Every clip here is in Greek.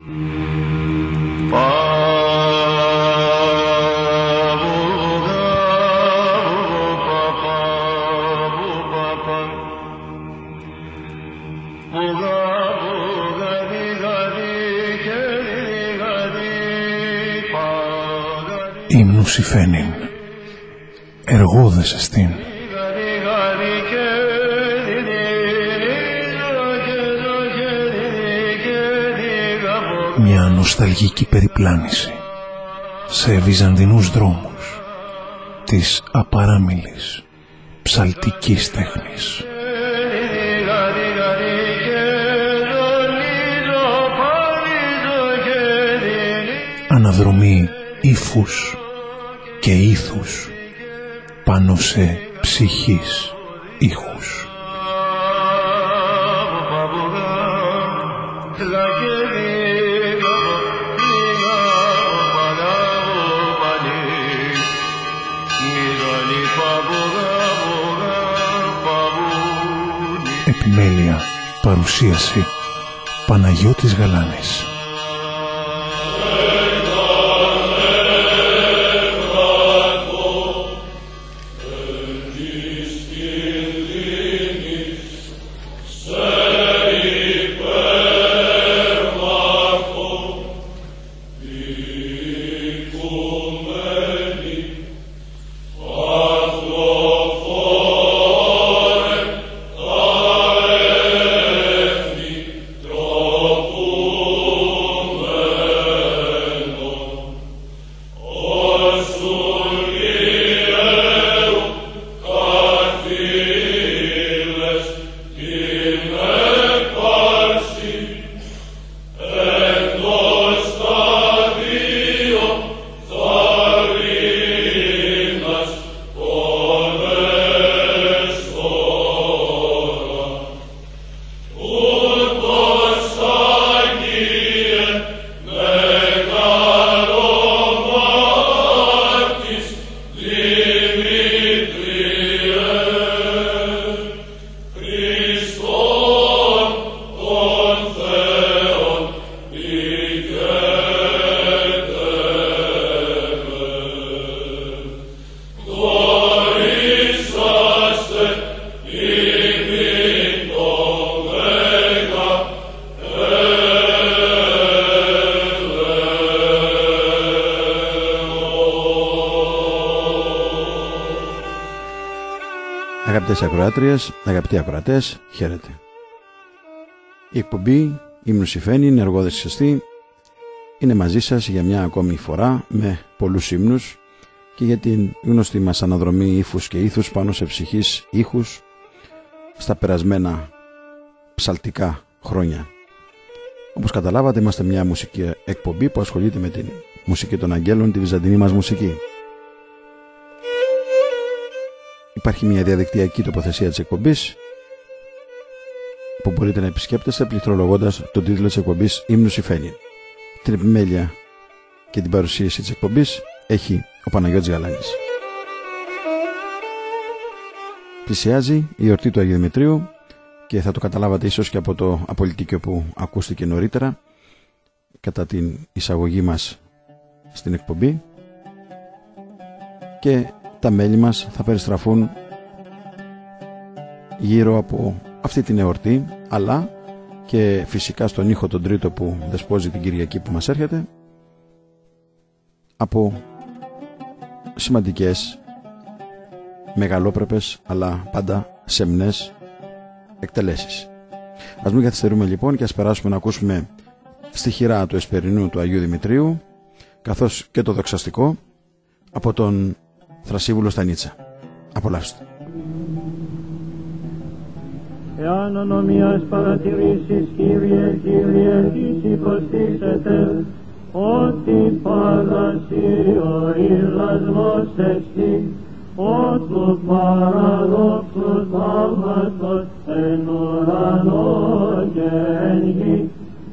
Ύμνους υφαίνειν, εργόδες εστίν. Μια νοσταλγική περιπλάνηση σε βυζαντινούς δρόμους της απαράμιλης ψαλτικής τέχνης. Αναδρομή ύφους και ήθους πάνω σε ψυχής ήχους. Επιμέλεια, παρουσίαση Παναγιώτης Γαλάνης. Αγαπητές ακροάτριες, αγαπητοί ακροατές, χαίρετε. Η εκπομπή Ύμνους υφαίνειν, εργόδες σεστή, είναι μαζί σας για μια ακόμη φορά με πολλούς ύμνους και για την γνωστή μας αναδρομή ύφους και ήθους πάνω σε ψυχής ήχους στα περασμένα ψαλτικά χρόνια. Όπως καταλάβατε, είμαστε μια μουσική εκπομπή που ασχολείται με την μουσική των αγγέλων, τη βυζαντινή μας μουσική. Υπάρχει μια διαδικτυακή τοποθεσία της εκπομπής που μπορείτε να επισκέπτεστε πληκτρολογώντας τον τίτλο της εκπομπής Ύμνους υφαίνειν. Την επιμέλεια και την παρουσίαση της εκπομπής έχει ο Παναγιώτης Γαλάνης. Πλησιάζει η εορτή του Αγίου Δημητρίου και θα το καταλάβατε ίσως και από το απολυτίκιο που ακούστηκε νωρίτερα κατά την εισαγωγή μας στην εκπομπή, και τα μέλη μας θα περιστραφούν γύρω από αυτή την εορτή, αλλά και φυσικά στον ήχο τον τρίτο που δεσπόζει την Κυριακή που μας έρχεται, από σημαντικές, μεγαλόπρεπες αλλά πάντα σεμνές εκτελέσεις. Ας μην καθυστερούμε λοιπόν και ας περάσουμε να ακούσουμε στιχηρά του εσπερινού του Αγίου Δημητρίου καθώς και το δοξαστικό από τον Θρασίβουλο Στανίτσα. Απολαύστε. Εάν ονομίας παρατηρήσεις, Κύριε, Κύριε, της υποστήσετε, ότι παρασύ ο ηλασμός εστι, ότου παραδόξου θαύματος εν ουρανό και εν γη,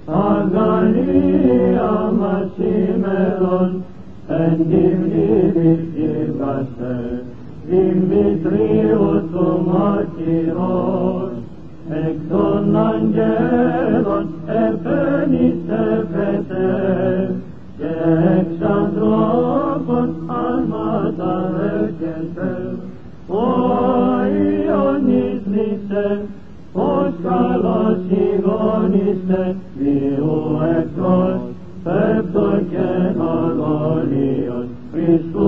αγαλία μας σήμερον, εν τη μνήμη ψυχάστε, Δημητρίου του μαρτυρός, εκ των αγγέλων επένησε Θεού εχθρός, πέπτω και νοδολίος, Χριστού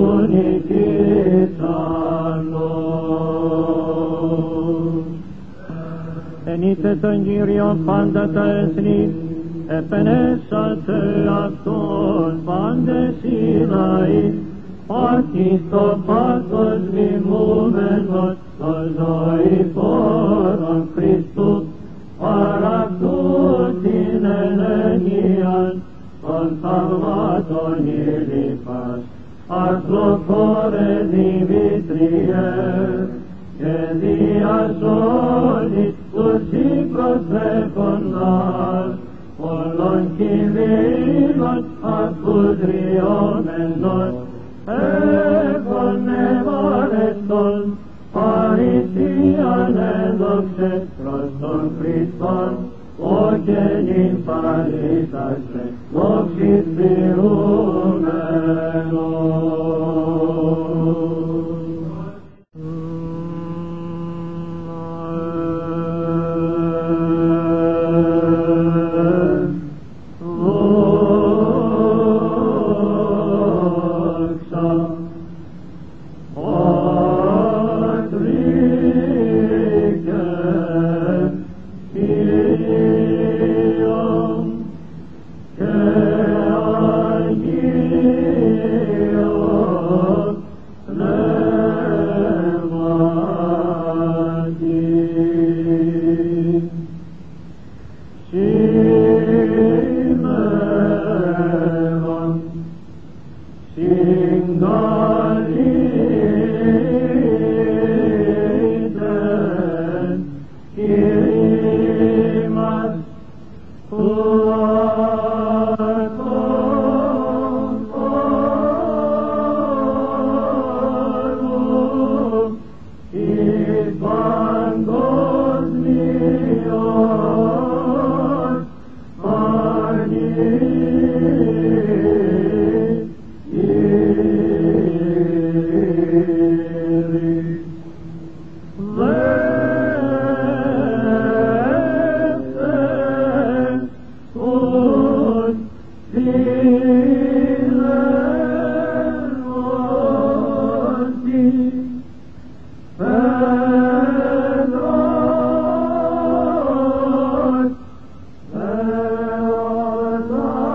νικήσανος. Ενήθε τον Κύριον πάντα τα έθνη, επενέσατε αυτόν πάντες οι λαοί, πάθη στο πάθος μιμούμενος, το ζωή φόρον Χριστού, παραυτού την ελεγγύαν, των θαυμάτων ήλιπας, αρθροφόρε Δημήτριε, και διασώνει τους υπροσέχοντας, όλων κινδύνων ακουδριόμενος, έχουν ευαρεστών, παρησίαν έδοξε προς τον Χριστόν, ο γενήν παρήσασε, δόξης Pedro,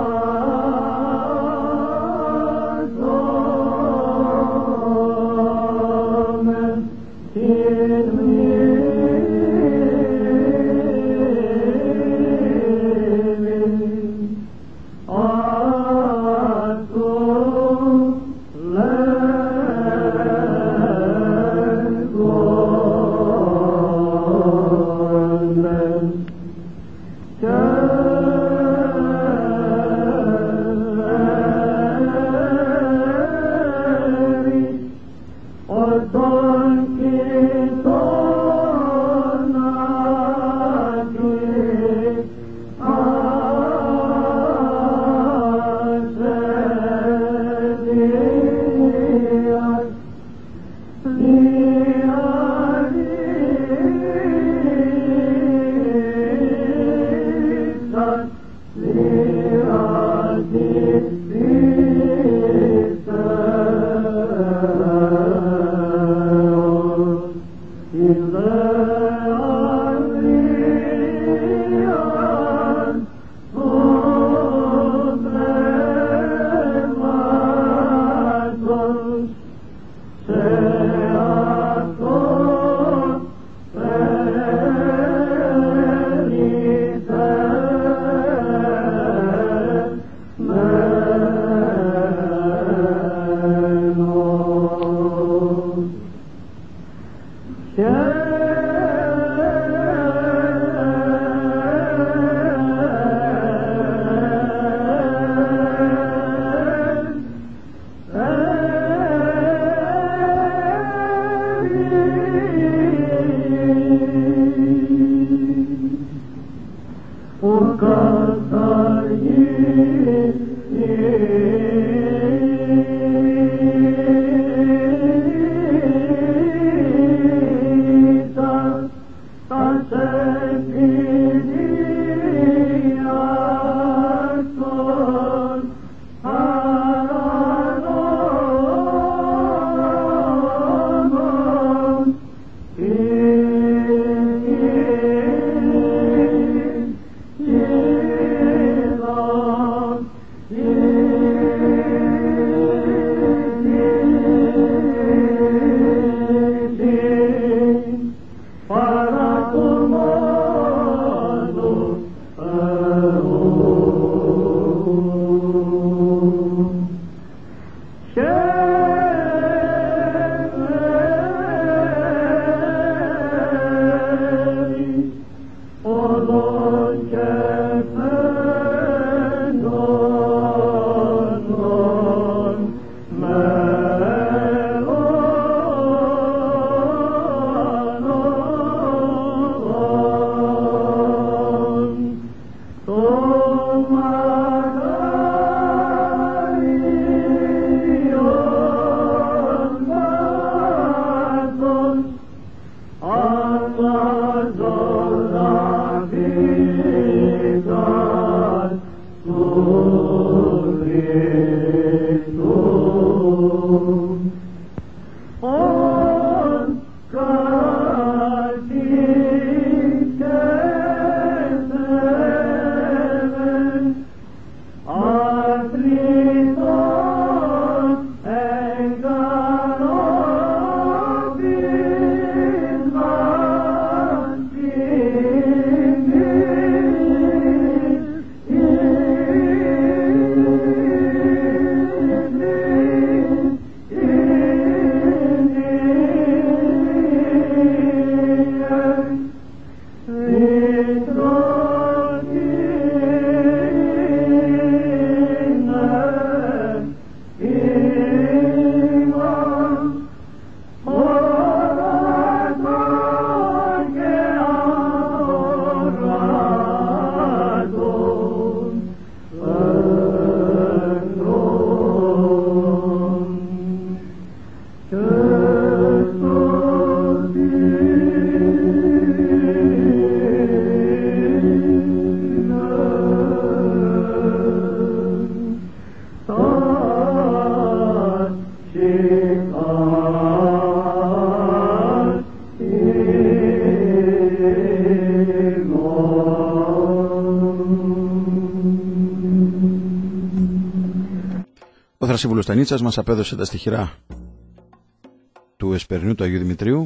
Ο Θρασίβουλος Στανίτσας μας απέδωσε τα στιχηρά του Εσπερινού του Αγίου Δημητρίου,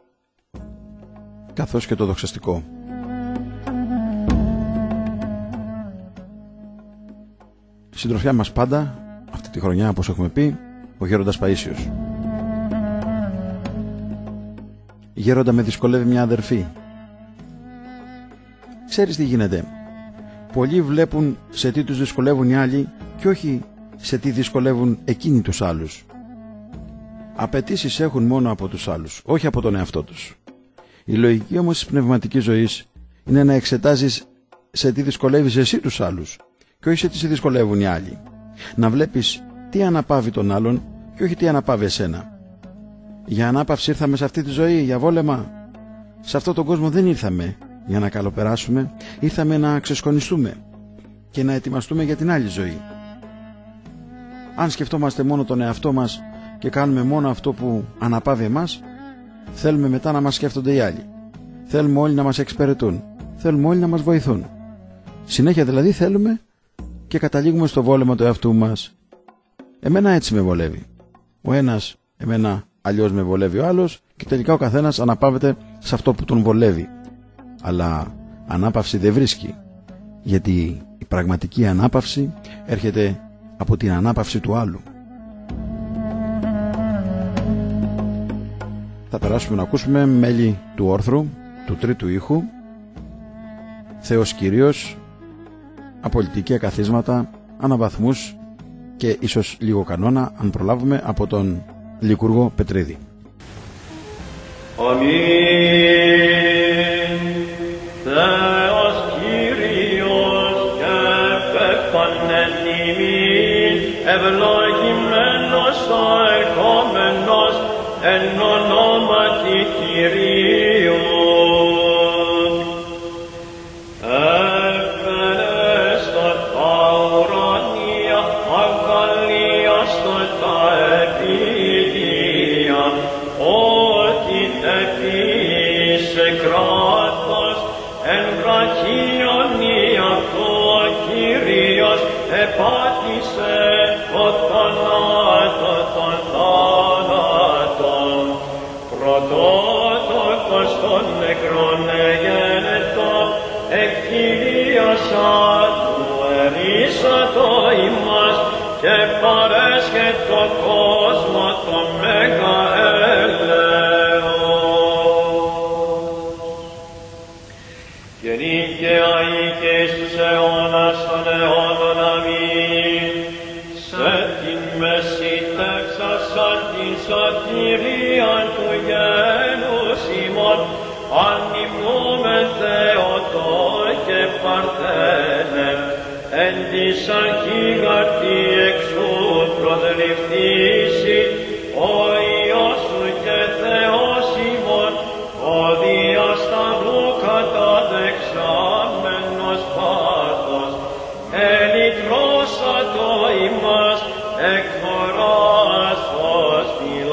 καθώς και το δοξαστικό. Συντροφιά μας πάντα, αυτή τη χρονιά, όπως έχουμε πει, ο Γέροντας Παΐσιος. Γέροντα, με δυσκολεύει μια αδερφή. Ξέρεις τι γίνεται? Πολλοί βλέπουν σε τι τους δυσκολεύουν οι άλλοι και όχι σε τι δυσκολεύουν εκείνοι τους άλλους. Απαιτήσεις έχουν μόνο από τους άλλους, όχι από τον εαυτό τους. Η λογική όμως της πνευματικής ζωής είναι να εξετάζεις σε τι δυσκολεύεις εσύ τους άλλους και όχι σε τι σε δυσκολεύουν οι άλλοι. Να βλέπεις τι αναπαύει τον άλλον και όχι τι αναπαύει εσένα. Για ανάπαυση ήρθαμε σε αυτή τη ζωή, για βόλεμα? Σε αυτόν τον κόσμο δεν ήρθαμε για να καλοπεράσουμε, ήρθαμε να ξεσκονιστούμε και να ετοιμαστούμε για την άλλη ζωή. Αν σκεφτόμαστε μόνο τον εαυτό μας και κάνουμε μόνο αυτό που αναπαύει εμάς, θέλουμε μετά να μας σκέφτονται οι άλλοι. Θέλουμε όλοι να μας εξυπηρετούν. Θέλουμε όλοι να μας βοηθούν. Συνέχεια δηλαδή θέλουμε και καταλήγουμε στο βόλεμα του εαυτού μας. Εμένα έτσι με βολεύει. Ο ένας εμένα αλλιώς με βολεύει ο άλλος και τελικά ο καθένας αναπαύεται σε αυτό που τον βολεύει. Αλλά ανάπαυση δεν βρίσκει, γιατί η πραγματική ανάπαυση έρχεται από την ανάπαυση του άλλου. Θα περάσουμε να ακούσουμε μέλη του όρθρου, του τρίτου ήχου, Θεός Κύριος, απολυτική ακαθίσματα, αναβαθμούς και ίσως λίγο κανόνα, αν προλάβουμε, από τον Λικούργο Πετρίδη. Αμήν. Θεός Κύριος και πεφανεν ημίν, ευλογημένος ο ερχόμενος εν ονόματι Κυρίου. Έφερες τα ουρανία, αγαλίαστο τα επίδια, ότι επίησε κράτος, εν βραχίωνη αυτό Κύριος επάτησε ο θανάτο των θάνατων. Πρωτότοκος των νεκρών εγένετο, εκκυρίασα του ερίσατο ημάς και παρέσχετο κόσμο το μέγα έλεος. Και νίκαια και στους αιώνας των αιώνων αμήν, σε την μέση τέξασαν την σωτηρία του γένους ημών, ανυμνούμεν Θεοτό και Παρθένε, εν της αρχηγαρτή εξού προδρυφθήσει, ο Υιός σου και Θεός ημών, ο διασταυρού καταδεξάμενος πάθος, εν πρόσατο ημάς εκφοράς ως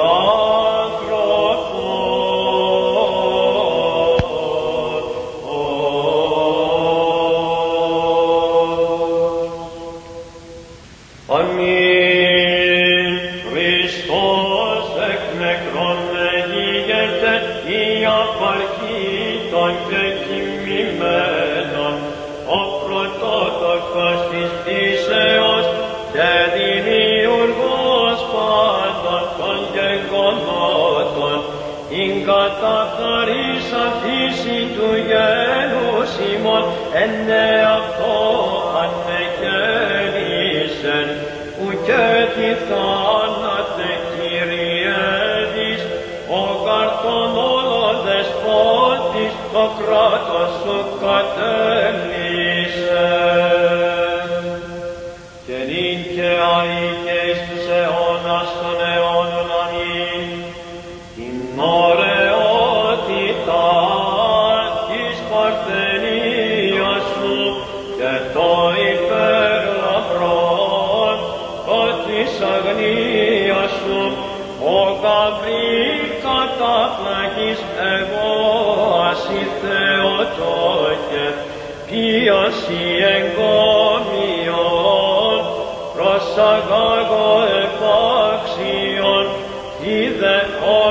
φιλάνθρωπος. Αμήν. Χριστός εκ νεκρών εγείρεται η απαρχή των και κοιμημένων, ο πρωτότοκος της πτήσεως και δημιουργός πάντων των γεγονότων, ειν καταχαρίσαν φύση του γένους ημών, εν εαυτό ανεκαίρησεν, ουκέ τη θάνατε Κυριέδης, ο καρτών όλων δεσπότης, το κράτος σου κατέλυσε. Και νυν και αεί και εις τους αιώνας των αιώνων. Αμήν. Την ωραιότητα της παρθενίας σου και το υπερλαμπρόν το της αγνίας σου, ο Γαβρήλ κατάπλαγης εγώ ασυ Θεοτόκε, ποιασι εγκόμιον, προσαγάγω επάξιον, είδε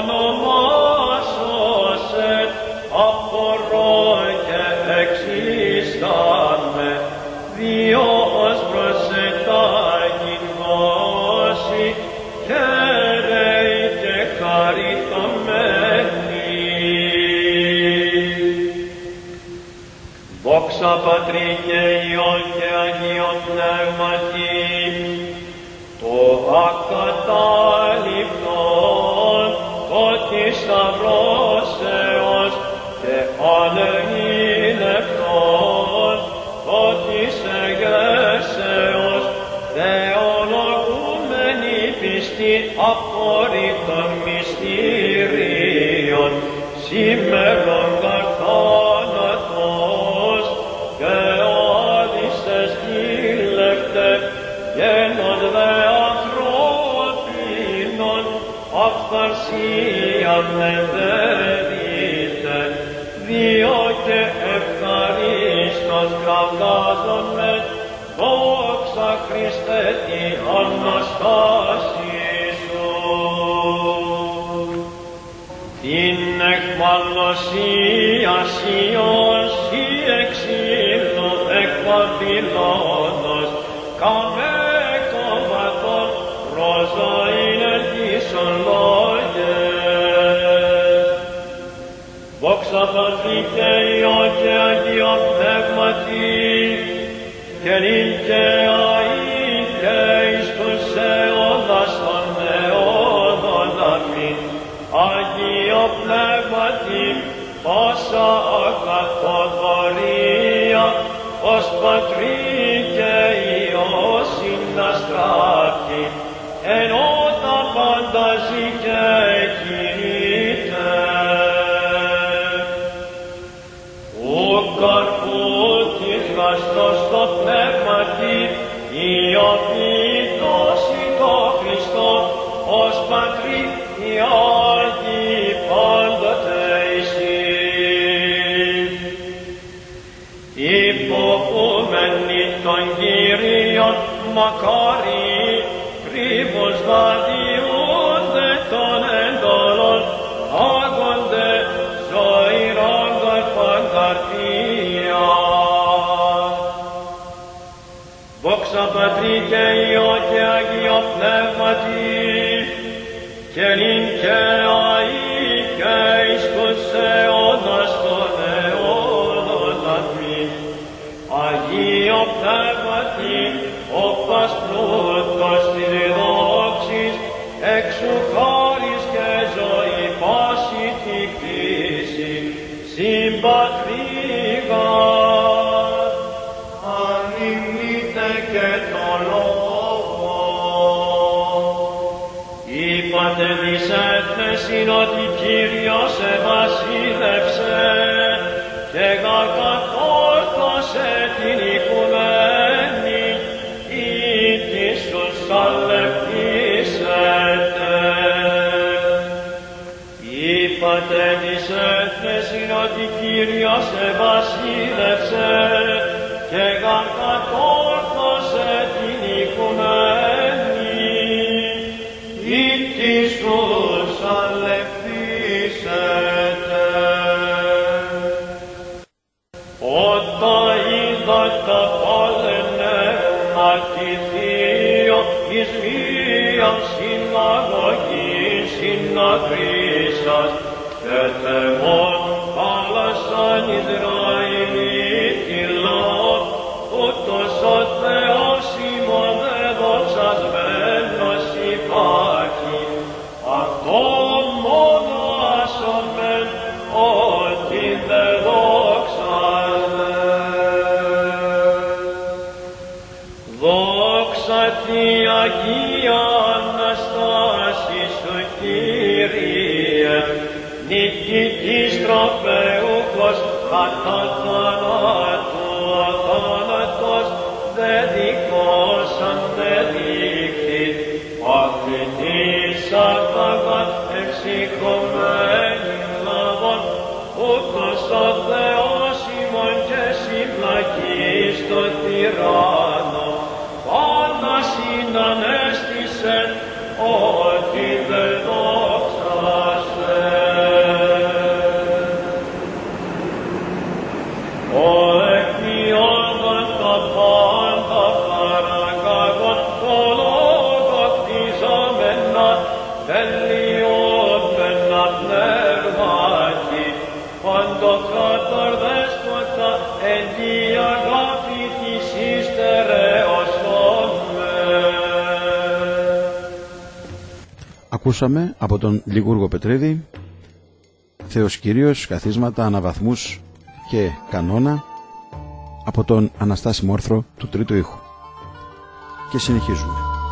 ονομάσωσεν, απορώ και εξίσταμε, διό ως προσετάγει γνώση, χαίρεη και χαριτωμένη. Δόξα Πατρί και Υιόν και Αγίον Πνεύματι, το ακατάληπτον, το της σταυρώσεως και ανεγίνευτον, το της εγέσεως, θεολογούμενη πιστή απορρίπτων μυστηρίων, σήμερον καρθάνατος και άδιστες τήλευτε, γένον δε ανθρώπινον, αυθαρσίαν εδέδειτε, διό και ευχαρίστως κραυγάζομαι, δόξα Χριστέ τη Αναστάση σου. Την εχμαλωσία Σιών σι εξήλω εκ Βαβυλώνος, καμέ κομματών προζωήν ελπίσον λόγες. Δόξα Πατρί και Υιό και Αγίο Πνεύματι, και νυν και αεί και εις τους αιώνας των αιώνων. Αμήν. Αγίο Πνεύματι, πάσα ακαθοδωρία, ως Πατρί και Υιό συναστράφει, ενώ τα πάντα ζει και κινείται. Ο καρπούτης γαστός το πνεύματι, ιοποιητός το Χριστό, ως Πατρί οι Άγιοι πάντοτε εσύ. Υποκούμενοι των Κύριων μακάρι, κρύβος βαδιούνται των εντολών, άγονται ζωηρόν καρπαγκαρτία. Δόξα Πατρί και Υιό και Αγίο Πνεύματι, και νυν και αεί και εις τους αιώνας των αιώνων. Αμήν. Αγίο Πνεύματι, ο πασπλούτος της δόξης, εξου χάρις και ζωή πάση τη κτήση, συμπατρίγα. Ανυμνείτε και το λόγο. Είπατε δις έθνεσιν ότι Κύριος ευασίλευσε και κατόρθωσε την οικουμένη, Έθνεσιν ότι Κύριος ευασίλευσε και κατόρθωσε την οικουμένη, ή της τους αλευθύσετε. Όταν είδα τα παλαινεύμα τη Θείο εις μίαν συναγωγή συναντήσας και θεμόν πάλασαν Ισραηλίτη λαό, ούτως ο Θεός ημών εδοξασμένος υπάρχει, αυτό μόνο ασωμέν ότι δεν δόξαζε. Δόξα τη Αγία Αναστάση σου Κύριε, νικητής τροπεούχος κατά θανάτου, ο θάνατος δε δικός αν δε δείχνει, παθητής άπαγαν εξοικωμένην λαβών, ούτως ο Θεός ημών και συμπλακείς το τυράννο, πάντα συνανέστησεν ότι δεν δόξασε. Ο εκποιόντων τα πάντα παρακαγών, το λόγο κτιζόμενα, τελειώμενα πνεύματι, παντοκράτορ δέσποτα, εν τη αγάπη της υστερεώσομε. Ακούσαμε από τον Λιγούργο Πετρίδη Θεός Κύριος, καθίσματα, αναβαθμούς και κανόνα από τον Αναστάση Μόρθρο του τρίτου ήχου. Και συνεχίζουμε.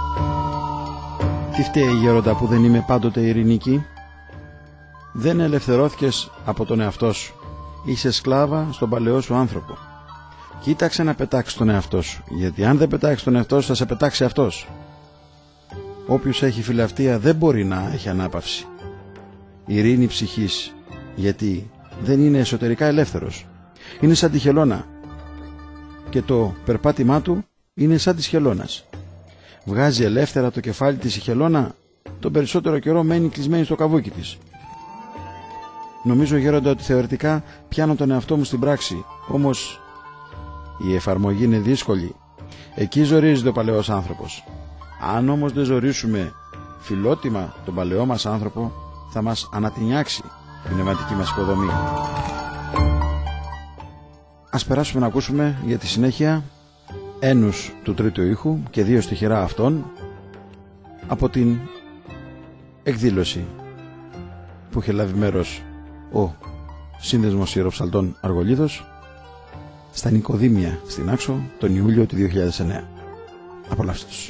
Τι φταίει γέροντα που δεν είμαι πάντοτε ειρηνική? Δεν ελευθερώθηκες από τον εαυτό σου. Είσαι σκλάβα στον παλαιό σου άνθρωπο. Κοίταξε να πετάξεις τον εαυτό σου, γιατί αν δεν πετάξεις τον εαυτό σου θα σε πετάξει αυτός. Όποιος έχει φιλαυτία δεν μπορεί να έχει ανάπαυση. Ειρήνη ψυχής, γιατί δεν είναι εσωτερικά ελεύθερος. Είναι σαν τη χελώνα και το περπάτημά του είναι σαν της χελώνας. Βγάζει ελεύθερα το κεφάλι της η χελώνα, τον περισσότερο καιρό μένει κλεισμένη στο καβούκι της. Νομίζω γέροντα ότι θεωρητικά πιάνω τον εαυτό μου στην πράξη, όμως η εφαρμογή είναι δύσκολη. Εκεί ζορίζεται ο παλαιός άνθρωπος. Αν όμως δεν ζορίσουμε φιλότιμα τον παλαιό μας άνθρωπο, θα μας ανατινιάξει η πνευματική μας υποδομή. Ας περάσουμε να ακούσουμε για τη συνέχεια ένους του τρίτου ήχου και δύο στιχερά αυτών από την εκδήλωση που είχε λάβει μέρος ο Σύνδεσμος Ιεροψαλτών Αργολίδος στα Νικοδήμια στην Άξο τον Ιούλιο του 2009. Απολαύστε τους.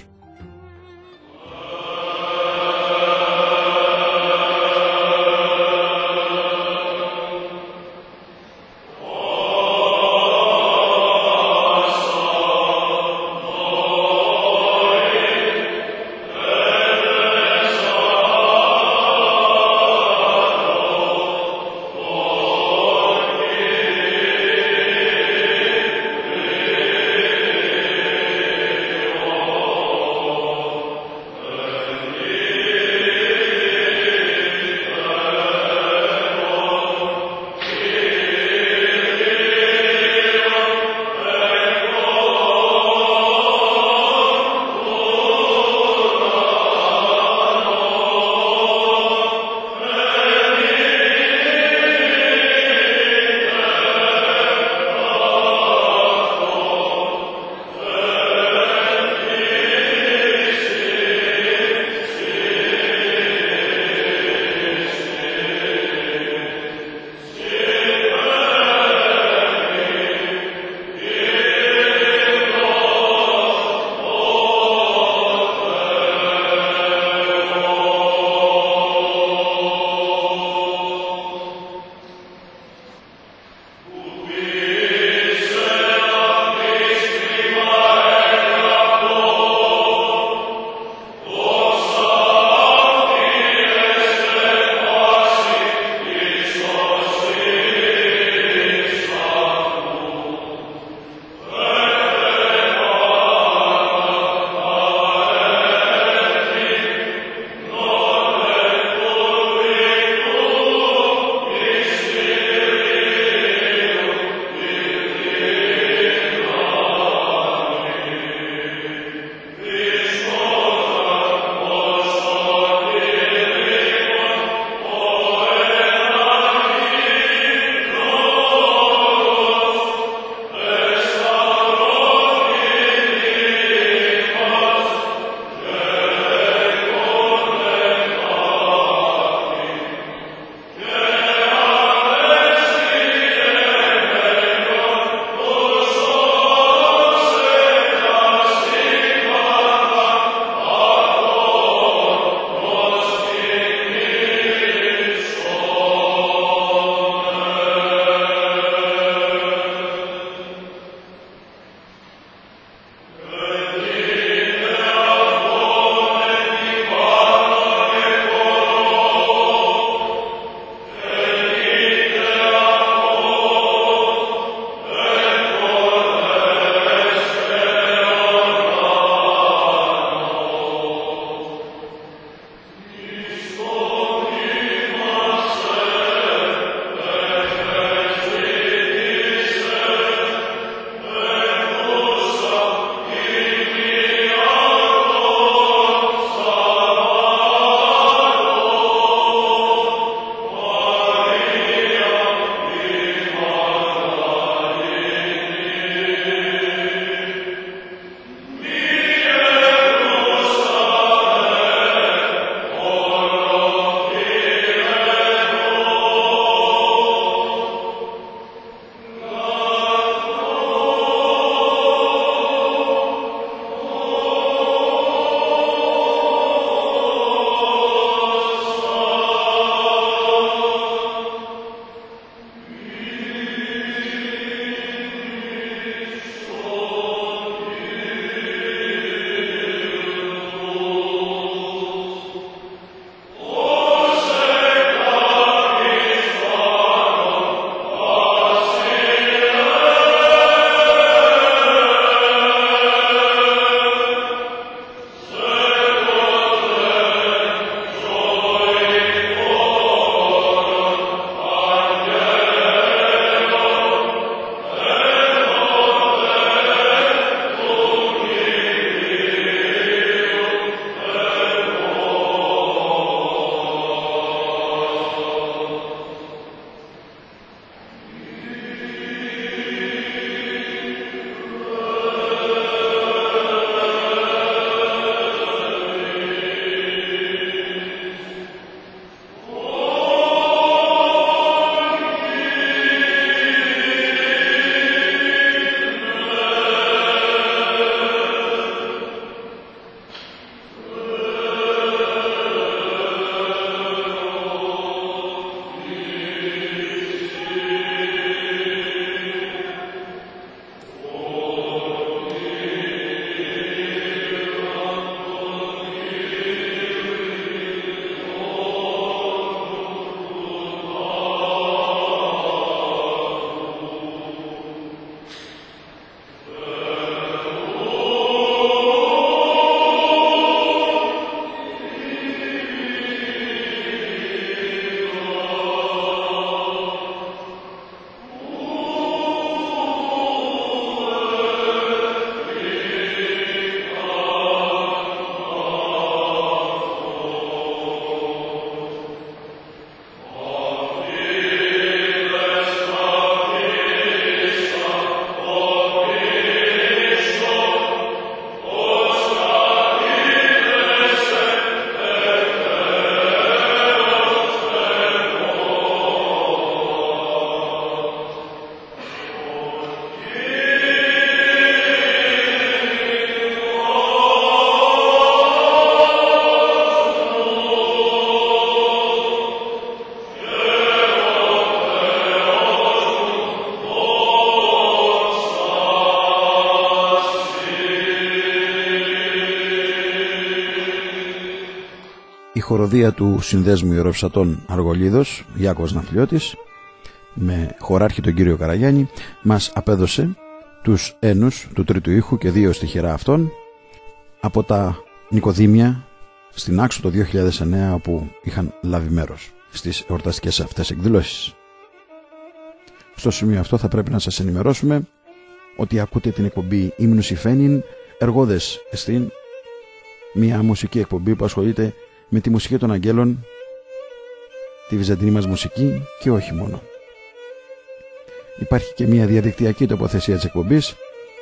η χοροδία του Συνδέσμου Ιεροψατών Αργολίδος, Γιάκωβος Ναυτιλιώτης, με χωράρχη τον κύριο Καραγιάννη, μας απέδωσε τους ένους του τρίτου ήχου και 2 στιχερά αυτών από τα Νικοδήμια στην Άξο το 2009, όπου είχαν λάβει μέρος στις εορταστικές αυτές εκδηλώσεις. Στο σημείο αυτό θα πρέπει να σας ενημερώσουμε ότι ακούτε την εκπομπή Ύμνους Ιφαίνειν Εργόδες Εστίν, μια μουσική εκπομπή που ασχολείται με τη μουσική των αγγέλων, τη βυζαντινή μας μουσική και όχι μόνο. Υπάρχει και μια διαδικτυακή τοποθεσία της εκπομπής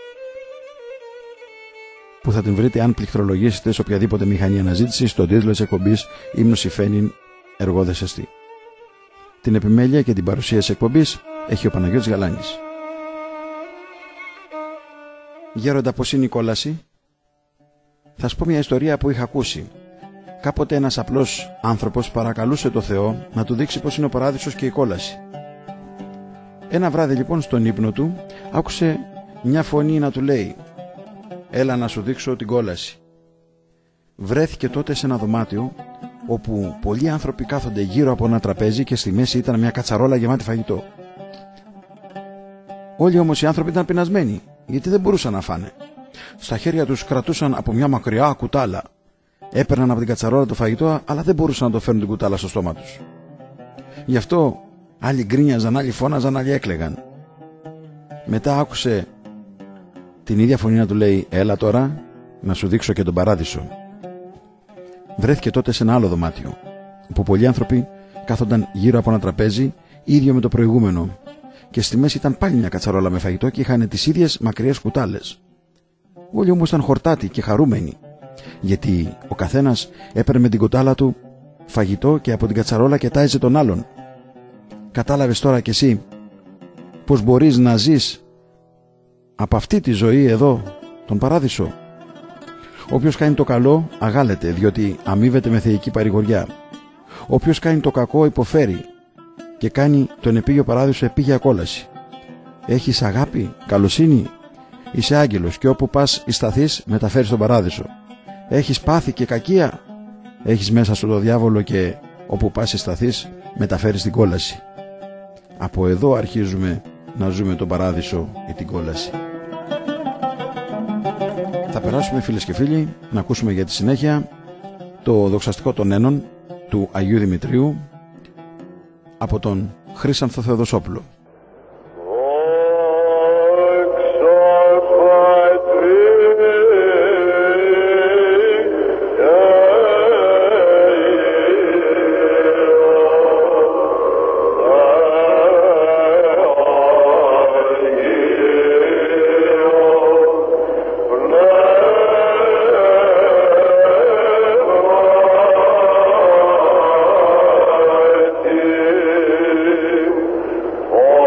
που θα την βρείτε αν πληκτρολογήσετε σε οποιαδήποτε μηχανή αναζήτηση στον τίτλο της εκπομπής Ύμνους Ιφαίνειν Εργόδες Εστί. Την επιμέλεια και την παρουσία της εκπομπής έχει ο Παναγιώτης Γαλάνης. Γέροντα, πως είναι η κόλαση? Θα σου πω μια ιστορία που είχα ακούσει. Κάποτε ένας απλός άνθρωπος παρακαλούσε το Θεό να του δείξει πως είναι ο παράδεισος και η κόλαση. Ένα βράδυ λοιπόν στον ύπνο του άκουσε μια φωνή να του λέει «Έλα να σου δείξω την κόλαση». Βρέθηκε τότε σε ένα δωμάτιο όπου πολλοί άνθρωποι κάθονται γύρω από ένα τραπέζι και στη μέση ήταν μια κατσαρόλα γεμάτη φαγητό. Όλοι όμως οι άνθρωποι ήταν πεινασμένοι, γιατί δεν μπορούσαν να φάνε. Στα χέρια τους κρατούσαν από μια μακριά κουτάλα. Έπαιρναν από την κατσαρόλα το φαγητό, αλλά δεν μπορούσαν να το φέρουν την κουτάλα στο στόμα τους. Γι' αυτό άλλοι γκρίνιαζαν, άλλοι φώναζαν, άλλοι έκλαιγαν. Μετά άκουσε την ίδια φωνή να του λέει «Έλα τώρα να σου δείξω και τον παράδεισο». Βρέθηκε τότε σε ένα άλλο δωμάτιο, όπου πολλοί άνθρωποι κάθονταν γύρω από ένα τραπέζι ίδιο με το προηγούμενο, και στη μέση ήταν πάλι μια κατσαρόλα με φαγητό και είχαν τις ίδιες μακριές κουτάλες. Όλοι όμως ήταν χορτάτοι και χαρούμενοι, γιατί ο καθένας έπαιρνε με την κουτάλα του φαγητό και από την κατσαρόλα κοιτάζε τον άλλον. Κατάλαβες τώρα κι εσύ πως μπορείς να ζεις από αυτή τη ζωή εδώ, τον παράδεισο? Όποιος κάνει το καλό αγάλεται, διότι αμείβεται με θεϊκή παρηγοριά. Όποιος κάνει το κακό υποφέρει και κάνει τον επίγειο παράδεισο επίγεια κόλαση. Έχεις αγάπη, καλοσύνη, είσαι άγγελος και όπου πας σταθείς μεταφέρεις τον παράδεισο. Έχεις πάθη και κακία, έχεις μέσα σου το διάβολο και όπου πας σταθείς μεταφέρεις την κόλαση. Από εδώ αρχίζουμε να ζούμε τον παράδεισο ή την κόλαση. Θα περάσουμε, φίλες και φίλοι, να ακούσουμε για τη συνέχεια το δοξαστικό των Ένων του Αγίου Δημητρίου από τον Χρύσανθο Θεοδοσόπουλο. Oh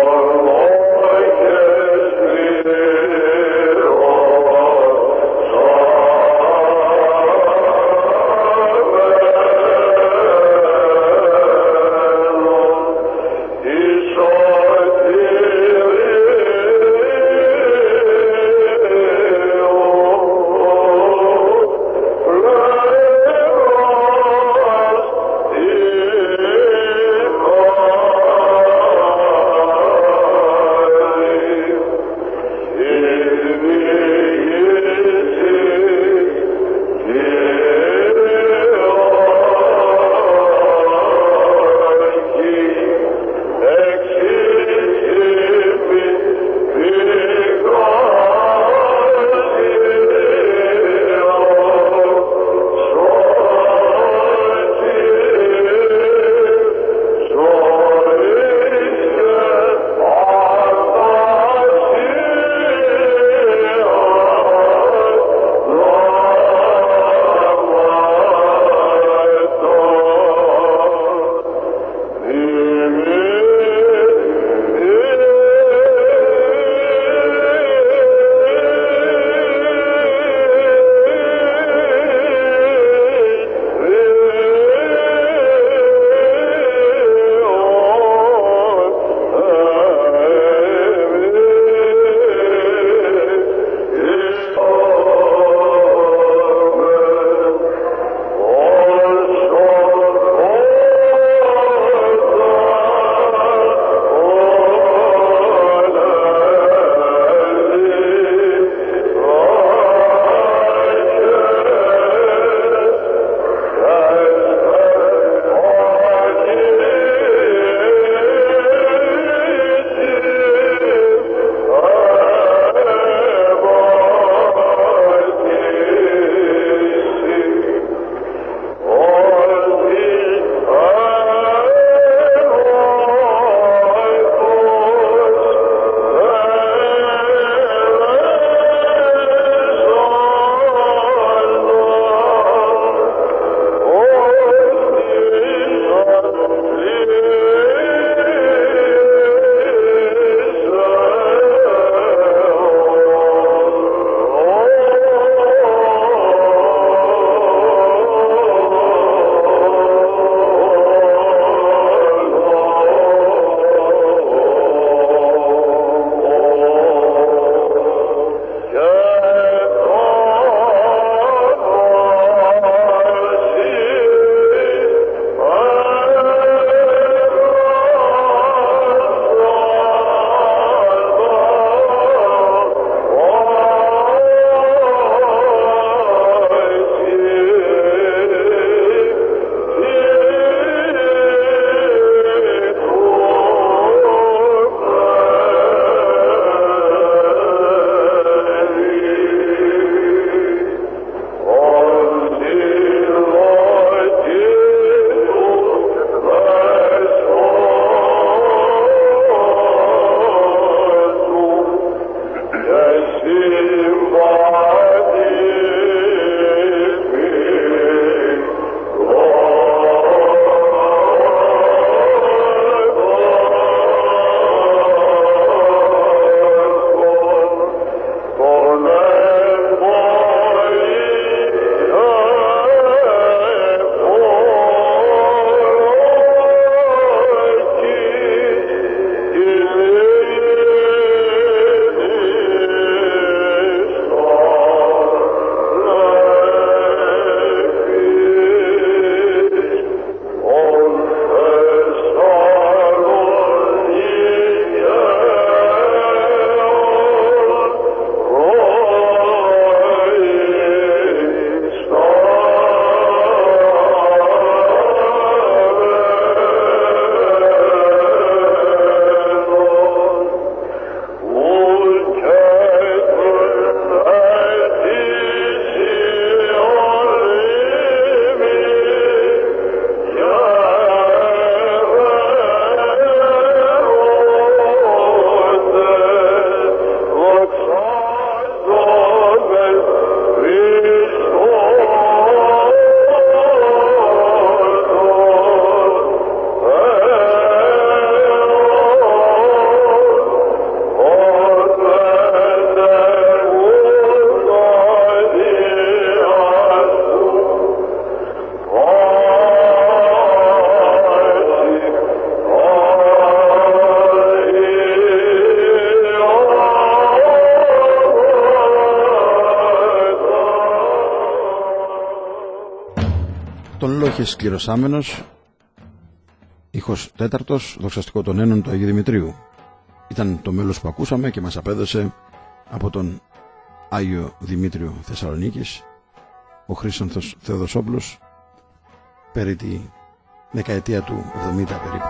Τον λόγχε σκληροσάμενος, ήχος τέταρτος, δοξαστικό των Ένων του Αγίου Δημητρίου. Ήταν το μέλος που ακούσαμε και μας απέδωσε από τον Άγιο Δημήτριο Θεσσαλονίκης, ο Χρήσανθος Θεοδοσόπουλος, περί τη δεκαετία του 70 περίπου.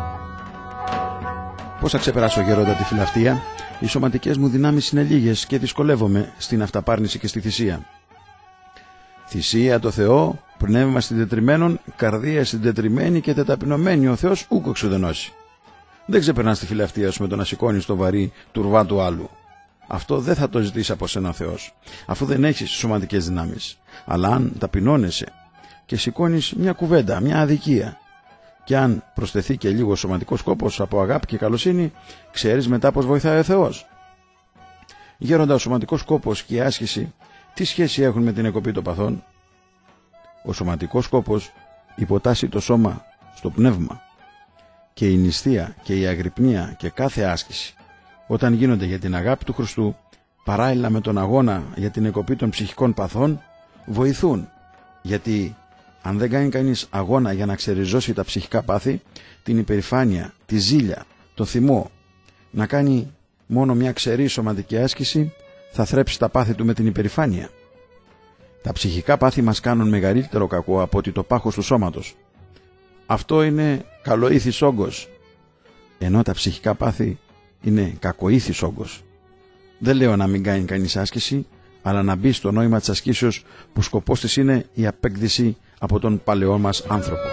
Πώς θα ξεπεράσω, γέροντα, τη φιλαυτία? Οι σωματικές μου δυνάμεις είναι λίγες και δυσκολεύομαι στην αυταπάρνηση και στη θυσία. Θυσία το Θεό, πνεύμα συντετριμένον, καρδία συντετριμένη και τεταπεινωμένη, ο Θεός ούκο εξουδενώσει. Δεν ξεπερνάς τη φιλαυτία σου με το να σηκώνεις το βαρύ τουρβά του άλλου. Αυτό δεν θα το ζητήσει από σένα ο Θεός, αφού δεν έχεις σωματικές δυνάμεις. Αλλά αν ταπεινώνεσαι και σηκώνεις μια κουβέντα, μια αδικία, και αν προσθεθεί και λίγο σωματικός κόπος από αγάπη και καλοσύνη, ξέρεις μετά πως βοηθάει ο Θεός. Γέροντα, ο σωματικός κόπος και η άσκηση τι σχέση έχουν με την εκοπή των παθών? Ο σωματικός κόπος υποτάσσει το σώμα στο πνεύμα, και η νηστεία και η αγρυπνία και κάθε άσκηση, όταν γίνονται για την αγάπη του Χριστού, παράλληλα με τον αγώνα για την εκοπή των ψυχικών παθών, βοηθούν. Γιατί αν δεν κάνει κανείς αγώνα για να ξεριζώσει τα ψυχικά πάθη, την υπερηφάνεια, τη ζήλια, το θυμό, να κάνει μόνο μια ξερή σωματική άσκηση, θα θρέψει τα πάθη του με την υπερηφάνεια. Τα ψυχικά πάθη μας κάνουν μεγαλύτερο κακό από ότι το πάχος του σώματος. Αυτό είναι καλοήθης όγκος, ενώ τα ψυχικά πάθη είναι κακοήθης όγκος. Δεν λέω να μην κάνει κανείς άσκηση, αλλά να μπει στο νόημα της ασκήσεως που σκοπός της είναι η απέκδυση από τον παλαιό μας άνθρωπο.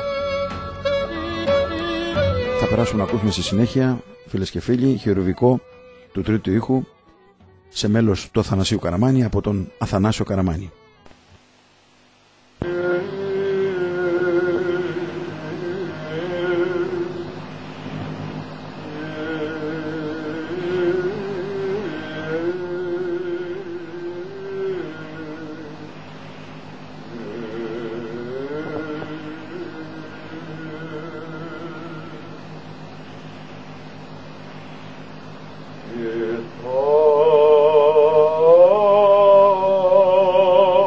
Θα περάσουμε να ακούσουμε στη συνέχεια, φίλες και φίλοι, χειροβικό του τρίτου ήχου, σε μέλος του Αθανασίου Καραμάνη από τον Αθανάσιο Καραμάνη. Oh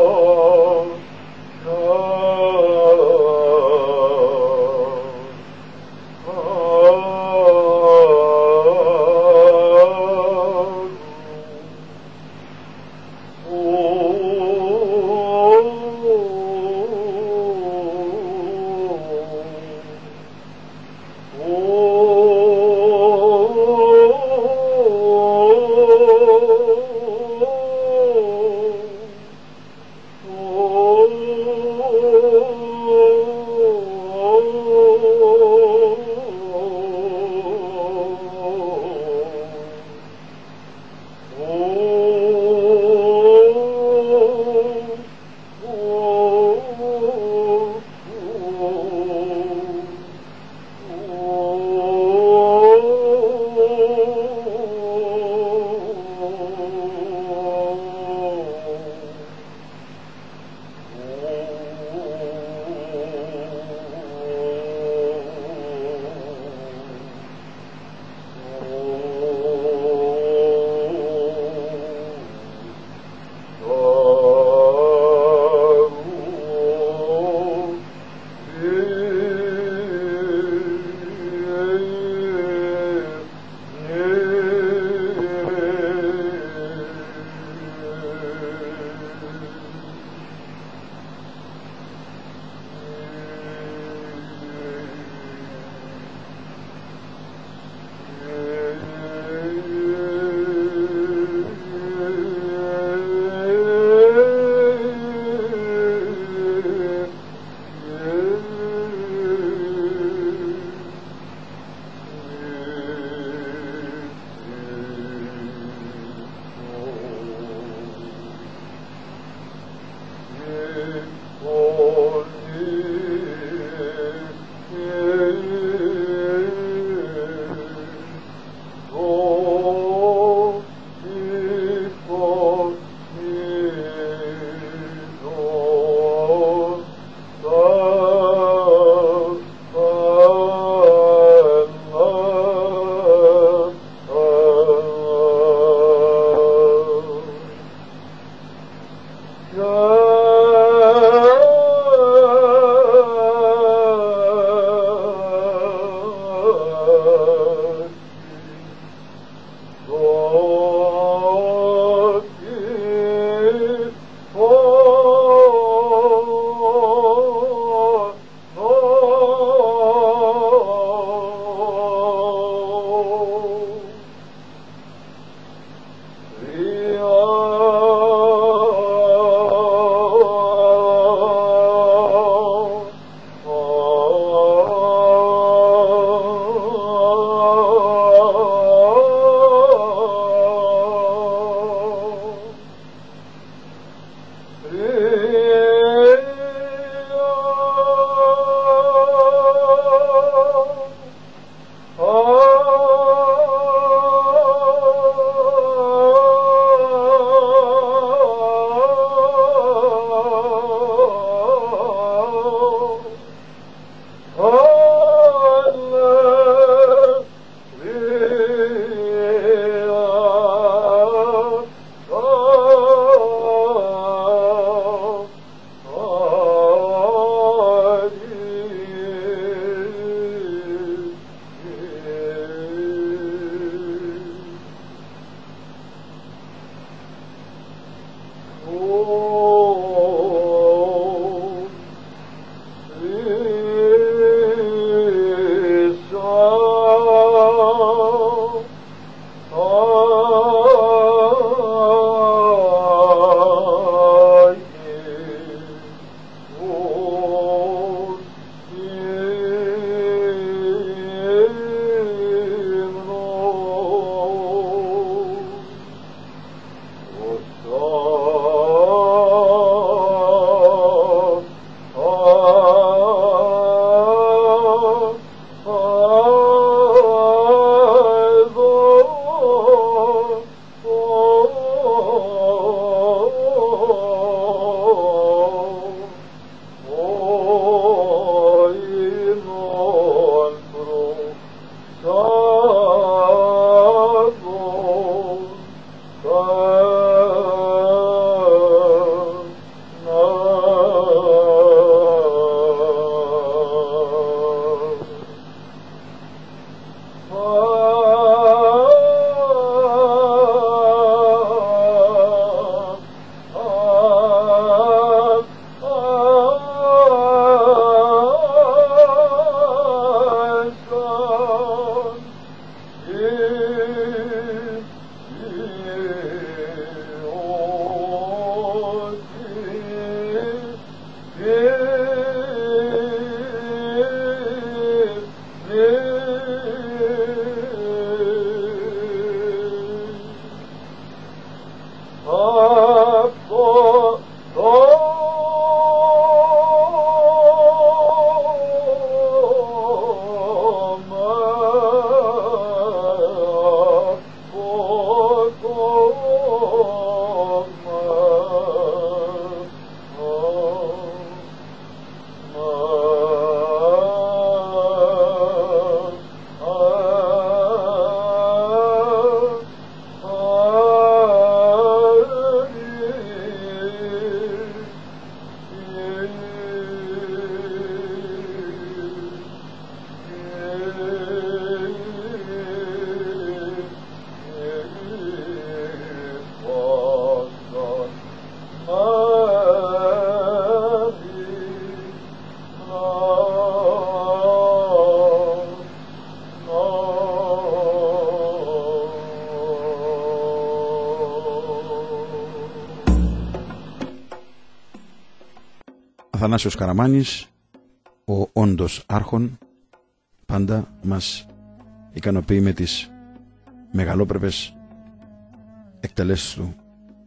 Αθανάσιος Καραμάνης, ο όντως άρχον, πάντα μας ικανοποιεί με τις μεγαλόπρεπες εκτελέσεις του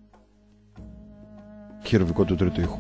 χειροβικό του τρίτου ήχου.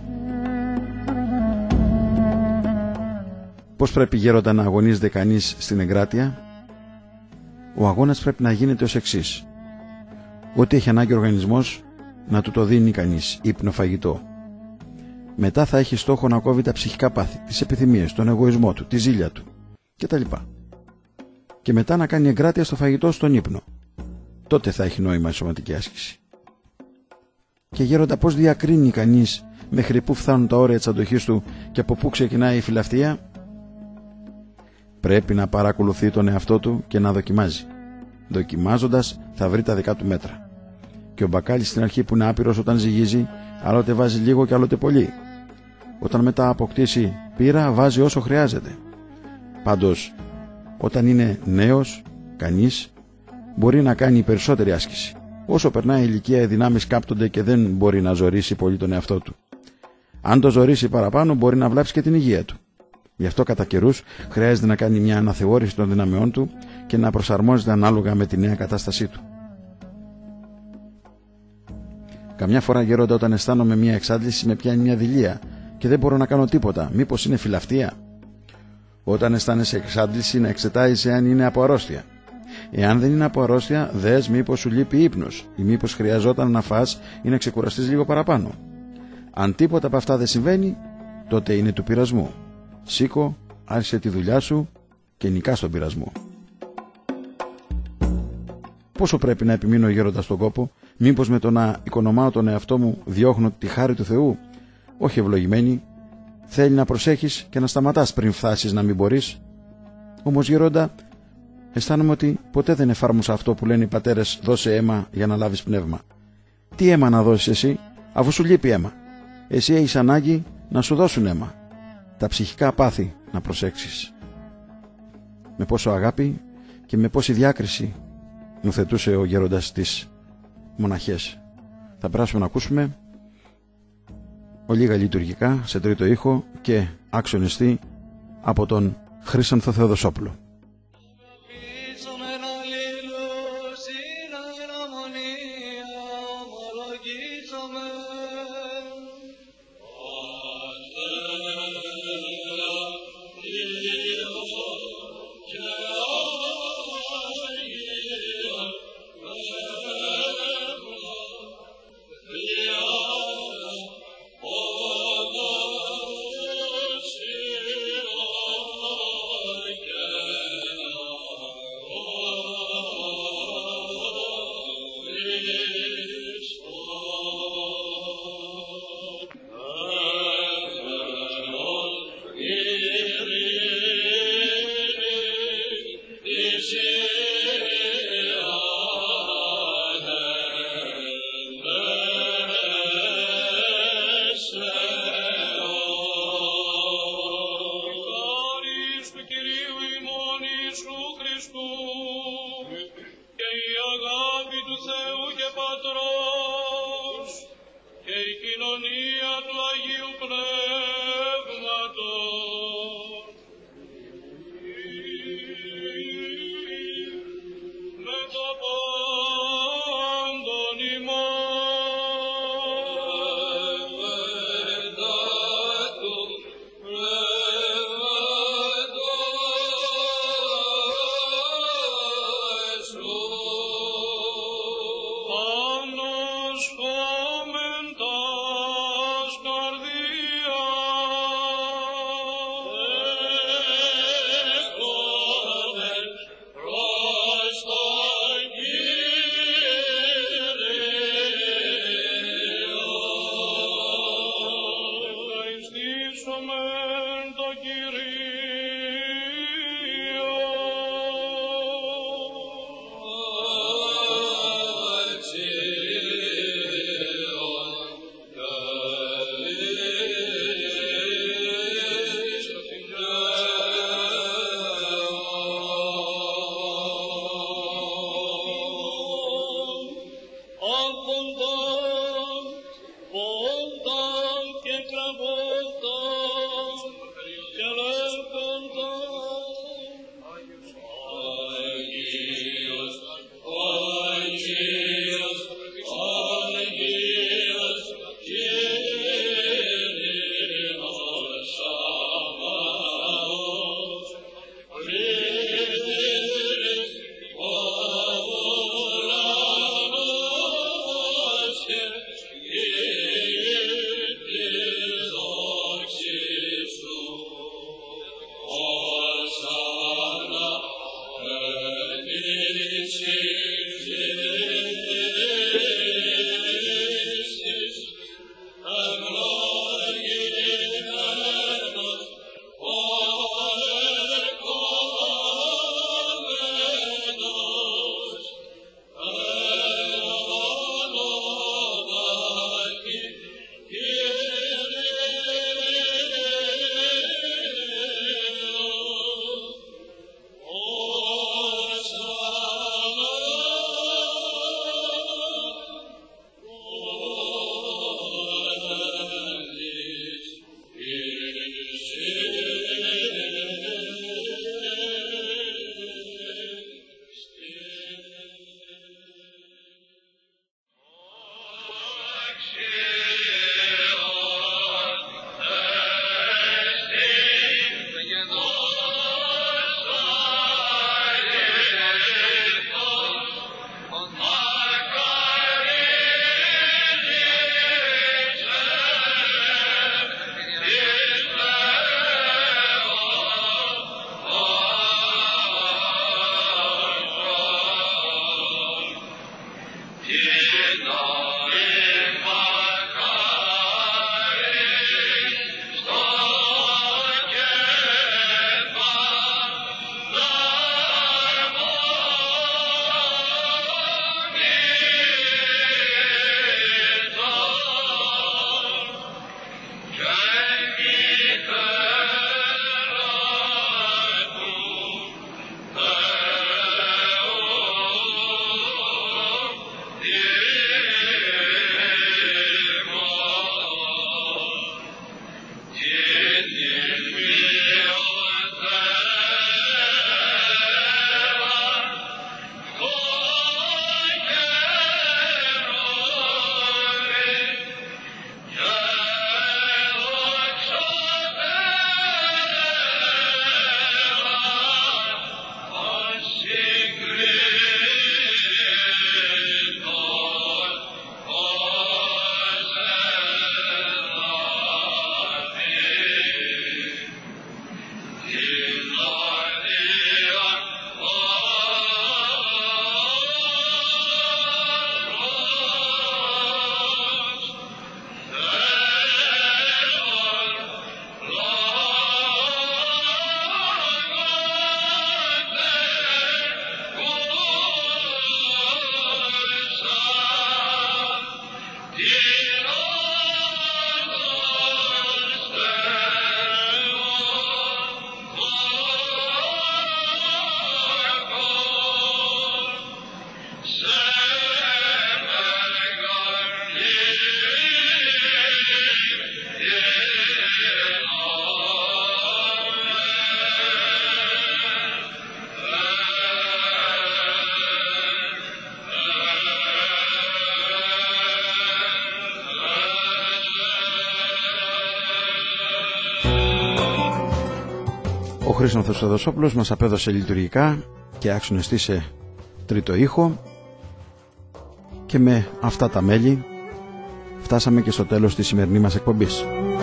Πώς πρέπει γέροντα να αγωνίζεται κανείς στην εγκράτεια? Ο αγώνας πρέπει να γίνεται ως εξής: ό,τι έχει ανάγκη ο οργανισμός να του το δίνει κανείς, ύπνο, φαγητό. Μετά θα έχει στόχο να κόβει τα ψυχικά πάθη, τις επιθυμίες, τον εγωισμό του, τη ζήλια του κτλ. Και μετά να κάνει εγκράτεια στο φαγητό, στον ύπνο. Τότε θα έχει νόημα η σωματική άσκηση. Και γέροντα, πώς διακρίνει κανείς μέχρι πού φτάνουν τα όρια της αντοχής του και από πού ξεκινάει η φιλαυτία? Πρέπει να παρακολουθεί τον εαυτό του και να δοκιμάζει. Δοκιμάζοντας θα βρει τα δικά του μέτρα. Και ο μπακάλις στην αρχή που είναι άπειρος όταν ζυγίζει, άλλοτε βάζει λίγο και άλλοτε πολύ. Όταν μετά αποκτήσει πείρα, βάζει όσο χρειάζεται. Πάντως, όταν είναι νέος, κανείς μπορεί να κάνει περισσότερη άσκηση. Όσο περνάει η ηλικία, οι δυνάμεις κάπτονται και δεν μπορεί να ζωρίσει πολύ τον εαυτό του. Αν το ζωρίσει παραπάνω, μπορεί να βλάψει και την υγεία του. Γι' αυτό κατά καιρούς χρειάζεται να κάνει μια αναθεώρηση των δυναμεών του και να προσαρμόζεται ανάλογα με τη νέα κατάστασή του. Καμιά φορά, γέροντα, όταν αισθάνομαι μια εξάντληση, με πιάνει μια δειλία και δεν μπορώ να κάνω τίποτα. Μήπως είναι φιλαυτία? Όταν αισθάνεσαι εξάντληση, να εξετάζεις εάν είναι από αρρώστια. Εάν δεν είναι από αρρώστια, δες μήπως σου λείπει ύπνος ή μήπως χρειαζόταν να φας ή να ξεκουραστείς λίγο παραπάνω. Αν τίποτα από αυτά δεν συμβαίνει, τότε είναι του πειρασμού. Σήκω, άρχισε τη δουλειά σου και νικά στον πειρασμό. Πόσο πρέπει να επιμείνω, γέροντα, στον κόπο? Μήπως με το να οικονομάω τον εαυτό μου διώχνω τη χάρη του Θεού? Όχι, ευλογημένη. Θέλει να προσέχεις και να σταματάς πριν φτάσεις να μην μπορείς. Όμως, γέροντα, αισθάνομαι ότι ποτέ δεν εφάρμοσα αυτό που λένε οι πατέρες: δώσε αίμα για να λάβεις πνεύμα. Τι αίμα να δώσεις εσύ, αφού σου λείπει αίμα? Εσύ έχεις ανάγκη να σου δώσουν αίμα. Τα ψυχικά πάθη να προσέξεις. Με πόσο αγάπη και με πόση διάκριση νουθετούσε ο γέροντας τις μοναχές. Θα περάσουμε να ακούσουμε ολίγα λειτουργικά σε τρίτο ήχο και άξονιστή από τον Χρύσανθο Θεοδοσόπουλο. Volta, volta, que travolta. Ο Χρήστος Θεοδοσόπουλος μας απέδωσε λειτουργικά και άξονες σε τρίτο ήχο, και με αυτά τα μέλη φτάσαμε και στο τέλος της σημερινής μας εκπομπής.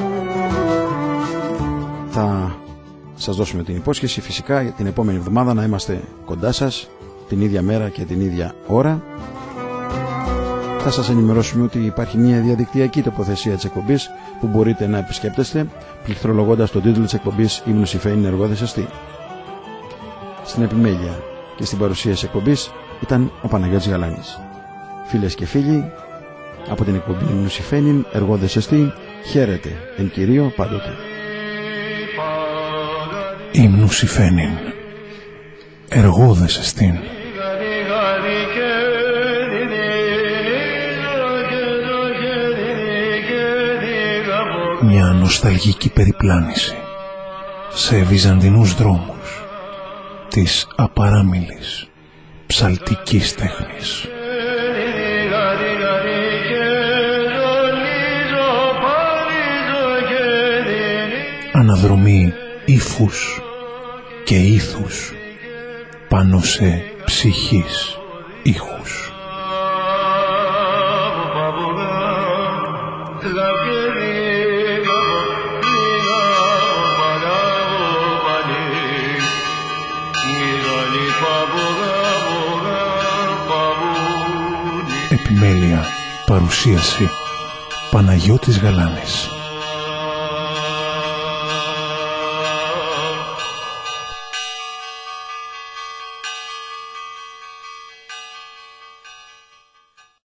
Θα σας δώσουμε την υπόσχεση φυσικά για την επόμενη εβδομάδα να είμαστε κοντά σας την ίδια μέρα και την ίδια ώρα. Θα σας ενημερώσουμε ότι υπάρχει μια διαδικτυακή τοποθεσία της εκπομπής που μπορείτε να επισκέπτεστε πληκτρολογώντας τον τίτλο της εκπομπής «Ύμνους Ιφαΐν Εργόδες Εστί». Στην επιμέλεια και στην παρουσίαση εκπομπής ήταν ο Παναγιώτης Γαλάνης. Φίλες και φίλοι, από την εκπομπή «Ύμνους Ιφαΐν Εργόδες Εστί», χαίρετε εν Κυρίω πάντοτε. Ύμνους Ιφαΐν Εργόδες Εστίν. Μια νοσταλγική περιπλάνηση σε βυζαντινούς δρόμους της απαράμιλης ψαλτικής τέχνης. Αναδρομή ύφους και ήθους πάνω σε ψυχής ήχους. Επιμέλεια, παρουσίαση Παναγιώτης Γαλάνης.